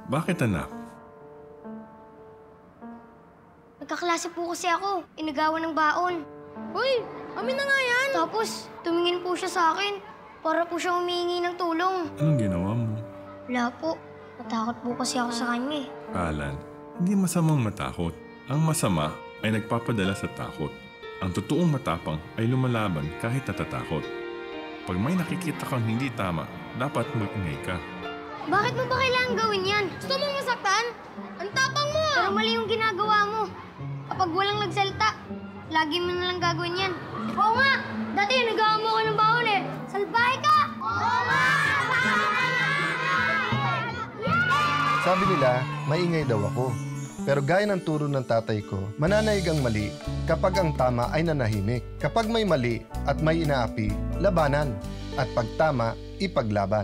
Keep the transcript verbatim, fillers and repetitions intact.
Bakit anak? Nagkaklase po kasi ako. Inagawan ng baon. Uy, amin na nga yan. Tapos, tumingin po siya sa akin. Para po siya humihingi ng tulong. Anong ginawa mo? Wala po. Natakot po kasi ako sa kanya eh. Alan, hindi masamang matakot. Ang masama ay nagpapadala sa takot. Ang totoong matapang ay lumalaban kahit natatakot. Pag may nakikita kang hindi tama, dapat mag-ingay ka. Bakit mo ba kailangan gawin yan? Gusto mong masaktan? Ang tapang mo ah! Pero mali yung ginagawa mo. Kapag walang nagsalita, lagi mo nalang gagawin yan. Oo nga! Dati nagawa mo ko ng baon eh. Salbahe ka! Oo nga! Sabi nila, maingay daw ako. Pero gaya ng turo ng tatay ko, mananaig ang mali kapag ang tama ay nanahimik. Kapag may mali at may inaapi, labanan. At pag tama, ipaglaban.